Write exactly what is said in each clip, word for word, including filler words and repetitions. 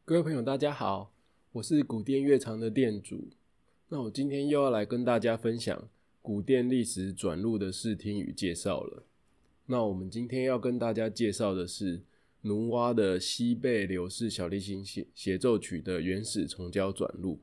各位朋友，大家好，我是古店乐场的店主。那我今天又要来跟大家分享古店历史转录的视听与介绍了。那我们今天要跟大家介绍的是奴蛙的西贝流士小提琴协奏曲的原始重胶转录。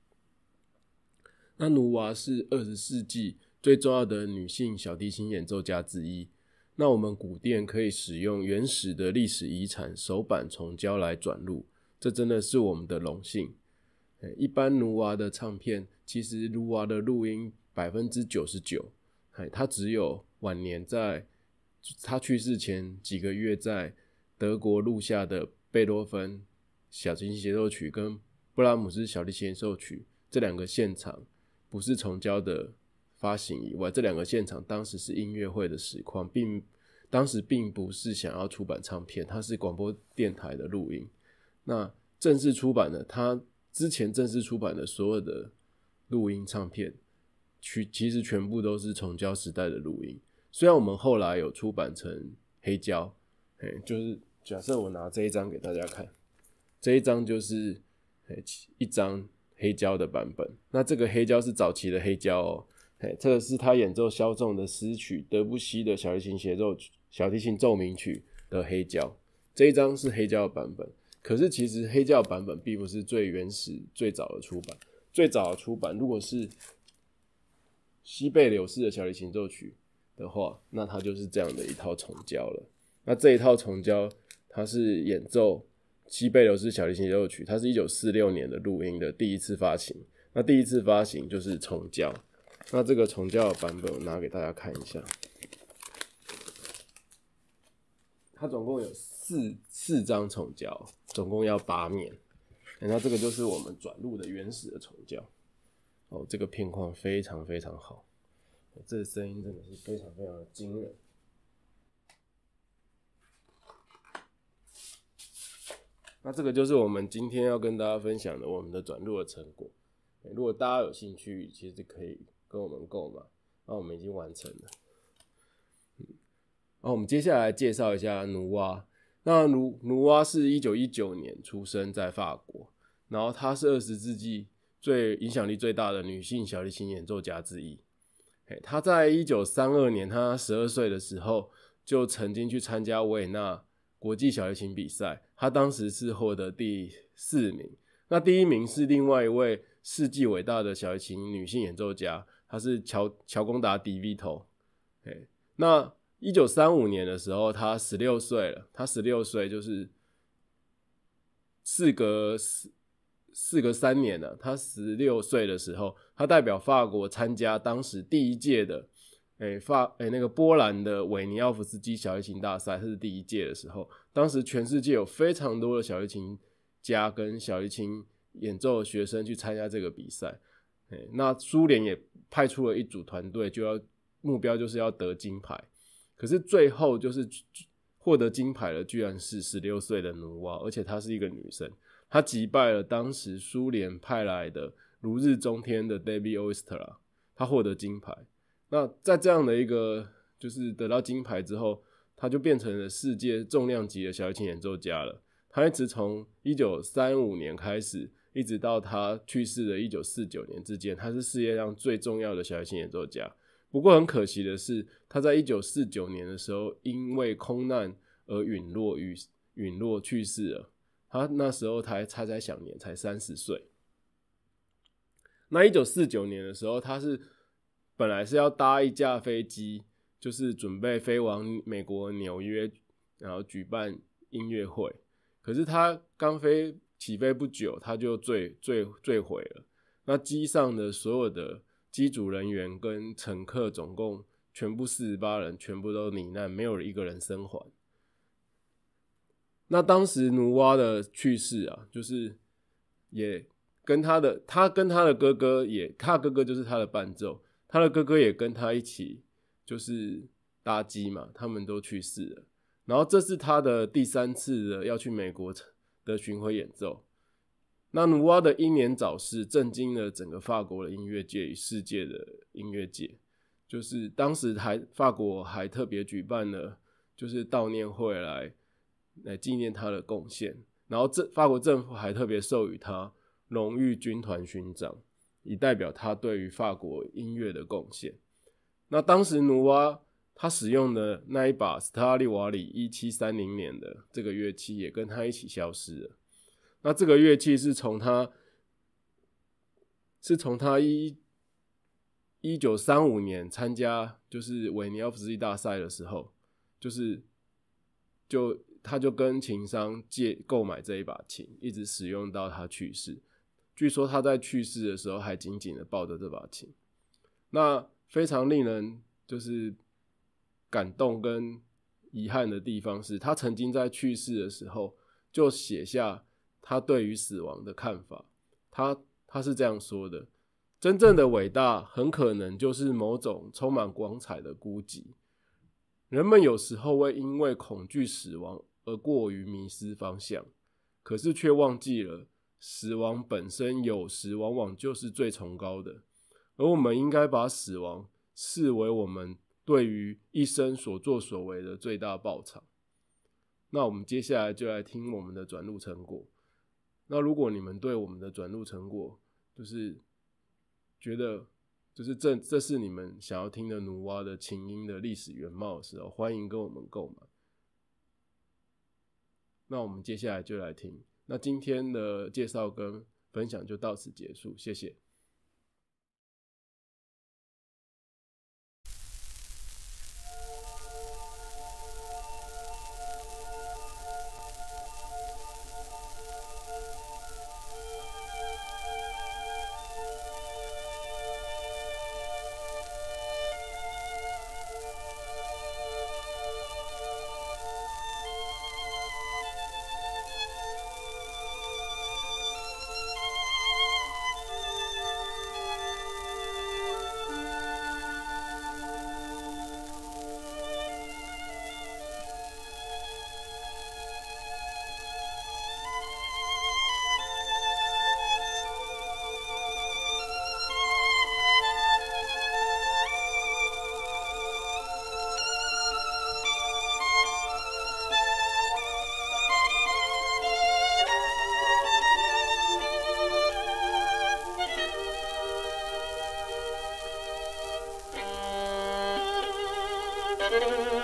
那奴蛙是二十世纪最重要的女性小提琴演奏家之一。那我们古店可以使用原始的历史遗产手板重胶来转录，这真的是我们的荣幸。一般奴蛙的唱片，其实奴蛙的录音 百分之九十九， 他只有晚年在他去世前几个月在德国录下的贝多芬小提琴协奏曲跟布拉姆斯小提琴协奏曲这两个现场不是重胶的发行以外，这两个现场当时是音乐会的实况，并当时并不是想要出版唱片，它是广播电台的录音。那正式出版的，他之前正式出版的所有的录音唱片其实全部都是重胶时代的录音。虽然我们后来有出版成黑胶，就是假设我拿这一张给大家看，这一张就是一张黑胶的版本。那这个黑胶是早期的黑胶哦，这个是他演奏萧仲的诗曲德布西的小提琴协奏曲小提琴奏鸣曲的黑胶，这一张是黑胶的版本。可是其实黑胶的版本并不是最原始最早的出版，最早的出版如果是西贝流士的小提琴奏曲的话，那它就是这样的一套重胶了。那这一套重胶它是演奏西贝流士小提琴协奏曲，它是一九四六年的录音的第一次发行。那第一次发行就是重胶，那这个重胶的版本我拿给大家看一下，它总共有四四张重胶，总共要八面。那这个就是我们转录的原始的重胶。哦，这个片况非常非常好，这个声音真的是非常非常的惊人。那这个就是我们今天要跟大家分享的我们的转录的成果。如果大家有兴趣，其实可以跟我们购买。那我们已经完成了。嗯，那我们接下来介绍一下奴蛙。那奴奴蛙是一九一九年出生在法国，然后她是二十世纪最影响力最大的女性小提琴演奏家之一。她在一九三二年，她十二岁的时候就曾经去参加维也纳国际小提琴比赛，她当时是获得第四名。那第一名是另外一位世纪伟大的小提琴女性演奏家，她是乔乔贡达迪维托。那一九三五年的时候，她十六岁了，她十六岁就是事隔事隔三年了。她十六岁的时候，她代表法国参加当时第一届的诶法诶那个波兰的韦尼奥夫斯基小提琴大赛，这是第一届的时候，当时全世界有非常多的小提琴家跟小提琴演奏的学生去参加这个比赛。那苏联也派出了一组团队，就要目标就是要得金牌。可是最后就是获得金牌的居然是十六岁的奴蛙，而且她是一个女生，她击败了当时苏联派来的如日中天的 David Oistrakh， 她获得金牌。那在这样的一个就是得到金牌之后，她就变成了世界重量级的小提琴演奏家了。她一直从一九三五年开始，一直到她去世的一九四九年之间，她是世界上最重要的小提琴演奏家。不过很可惜的是，他在一九四九年的时候因为空难而陨落于陨落去世了。他那时候他才才享年才三十岁。那一九四九年的时候，他是本来是要搭一架飞机，就是准备飞往美国纽约，然后举办音乐会。可是他刚飞起飞不久，他就坠坠坠毁了。那机上的所有的机组人员跟乘客总共全部四十八人全部都罹难，没有一个人生还。那当时奴蛙的去世啊，就是也跟他的他跟他的哥哥也他的哥哥就是他的伴奏，他的哥哥也跟他一起就是搭机嘛，他们都去世了。然后这是他的第三次的要去美国的巡回演奏。那奴蛙的英年早逝震惊了整个法国的音乐界与世界的音乐界，就是当时还法国还特别举办了就是悼念会来来纪念他的贡献。 然后这法国政府还特别授予他荣誉军团勋章，以代表他对于法国音乐的贡献。那当时努瓦他使用的那一把斯特拉利瓦里一七三零年的这个乐器也跟他一起消失了。那这个乐器是从他是从他一一九三五年参加就是维尼奥夫斯基大赛的时候，就是就他就跟琴商借购买这一把琴，一直使用到他去世。据说他在去世的时候还紧紧的抱着这把琴。那非常令人就是感动跟遗憾的地方是，他曾经在去世的时候就写下他对于死亡的看法。他他是这样说的：真正的伟大很可能就是某种充满光彩的孤寂。人们有时候会因为恐惧死亡而过于迷失方向，可是却忘记了死亡本身有时往往就是最崇高的，而我们应该把死亡视为我们对于一生所作所为的最大报偿。那我们接下来就来听我们的转录成果。那如果你们对我们的转录成果就是觉得就是这这是你们想要听的努瓦的琴音的历史原貌的时候，欢迎跟我们购买。那我们接下来就来听。那今天的介绍跟分享就到此结束，谢谢。 Thank you.